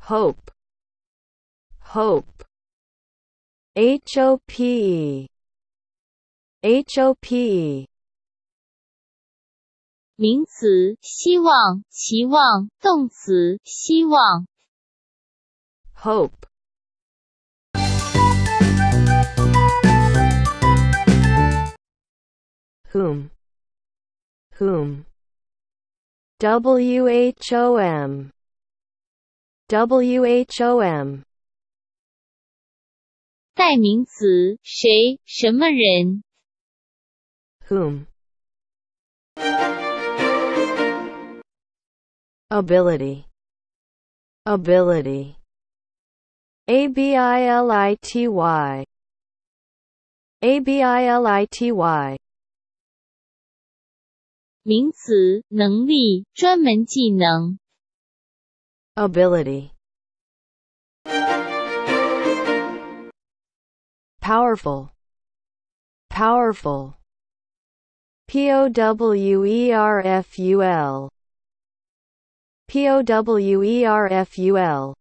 hope, hope, hope, hope, 名词希望、期望，动词希望。 hope. Whom, whom, whom, whom. 代名词谁、什么人。 Whom. Ability, ability, ability, ability. 名词能力、专门技能。 Ability. Powerful, powerful, powerful, powerful.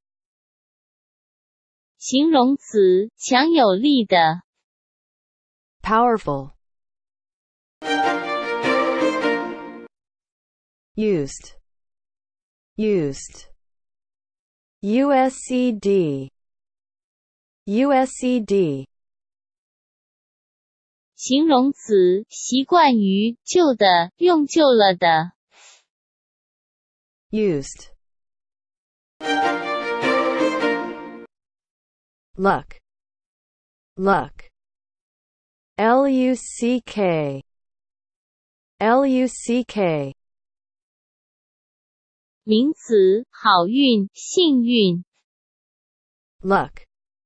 形容词强有力的。 Powerful. Used, used, used, used. 形容词习惯于旧的、用旧了的。 Used. Luck, luck, luck, luck. 名词好运、幸运。 Luck.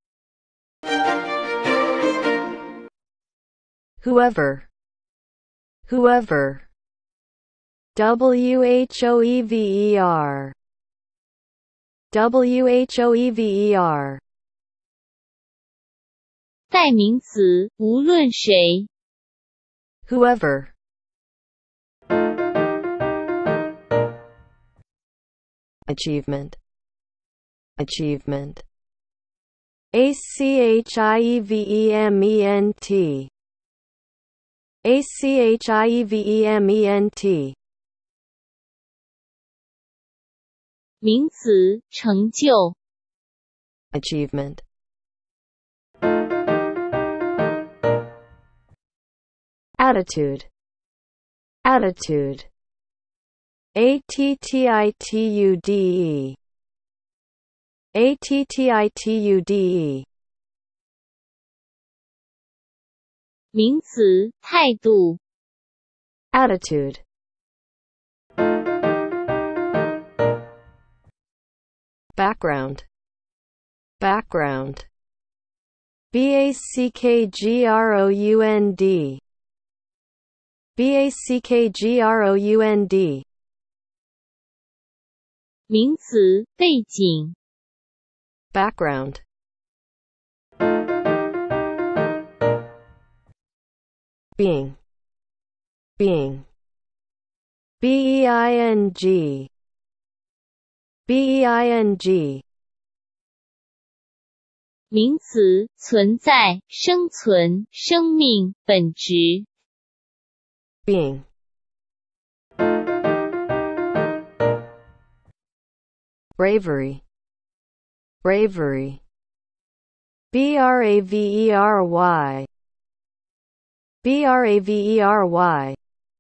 Whoever, whoever, whoever, whoever. 代名词无论谁。 Whoever. Achievement, achievement, achievement, achievement. 名词成就。 Achievement. Attitude, attitude, attitude, attitude. 名词态度。 Attitude. Background, background, background, background. 名词背景。 Background. Being, being, being, being. 名词存在、生存、生命、本质。 Being. Bravery, bravery, bravery, bravery.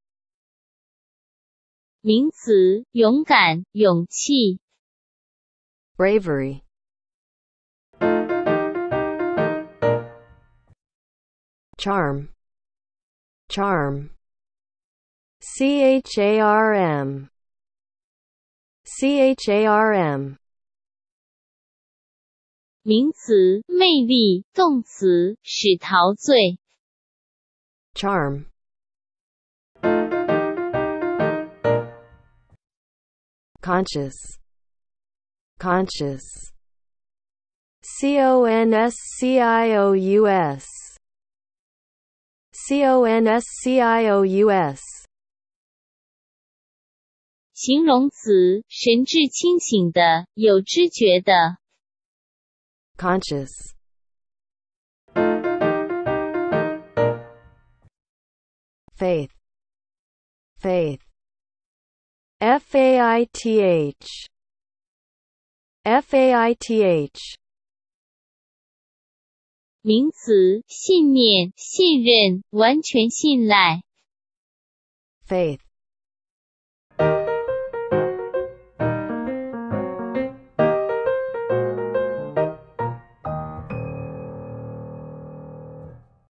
名词勇敢、勇气。 Bravery. Charm, charm, charm, charm. 名词魅力，动词使陶醉。 Charm. Conscious, conscious, conscious, conscious. 形容词，神志清醒的，有知觉的。 conscious, faith, faith, faith, faith, 名词，信念、信任、完全信赖。 faith,